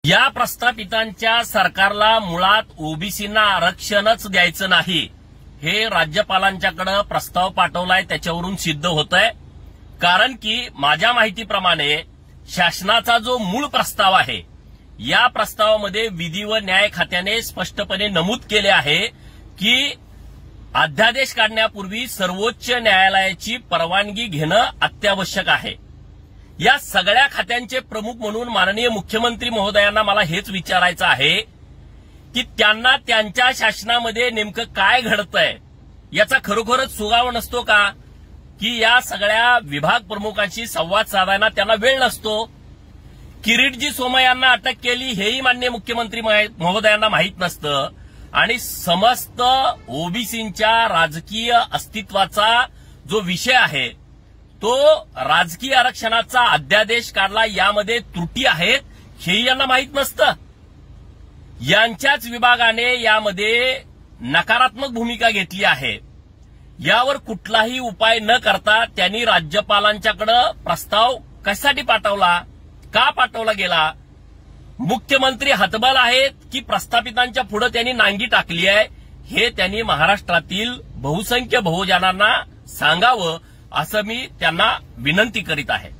या प्रस्थापितांच्या सरकारला मुळात ओबीसींना आरक्षणच द्यायचं नाही, हे राज्यपालांच्याकडे प्रस्ताव पाठवलाय त्याच्यावरून सिद्ध होतंय। कारण की माझ्या माहितीप्रमाणे शासनाचा जो मूळ प्रस्ताव आहे, या प्रस्तावामध्ये विधी व न्याय खात्याने स्पष्टपणे नमूद केले आहे की अध्यादेश काढण्यापूर्वी सर्वोच्च न्यायालयाची परवानगी घेणं अत्यावश्यक आहे। या सगळ्या खात्यांचे प्रमुख म्हणून माननीय मुख्यमंत्री महोदयांना मला हेच विचारायचं आहे की त्यांना त्यांच्या शासनामध्ये नेमकं काय घडतंय याचा खरोखरच सुगावा नसतो का, की या सगळ्या विभाग प्रमुखांशी संवाद साधायला त्यांना वेळ नसतो। किरीटजी सोमय्यांना अटक केली हेही माननीय मुख्यमंत्री महोदयांना माहीत नसतं आणि समस्त ओबीसींच्या राजकीय अस्तित्वाचा जो विषय आहे तो राजकीय आरक्षणाचा अध्यादेश काढला यामध्ये त्रुटी आहेत हेही यांना माहीत नसतं। यांच्याच विभागाने यामध्ये नकारात्मक भूमिका घेतली आहे। यावर कुठलाही उपाय न करता त्यांनी राज्यपालांच्याकडे प्रस्ताव कशासाठी पाठवला, का पाठवला गेला? मुख्यमंत्री हतबल आहेत की प्रस्थापितांच्या पुढे त्यांनी नांगी टाकली आहे, हे त्यांनी महाराष्ट्रातील बहुसंख्य बहुजनांना सांगावं असं मी त्यांना विनंती करीत आहे।